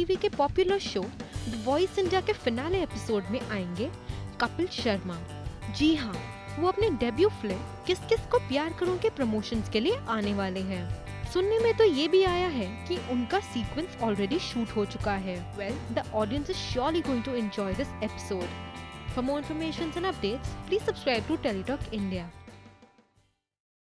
TV के popular show the Voice India के finale episode में आएंगे कपिल शर्मा। जी हाँ, वो अपने डेब्यू फिल्म किस किस को प्यार करूं के प्रमोशंस के लिए आने वाले हैं। सुनने में तो ये भी आया है कि उनका सीक्वेंस ऑलरेडी शूट हो चुका है। Well, the audience is surely going to enjoy this episode. For more information and updates, please subscribe to Teletalk India.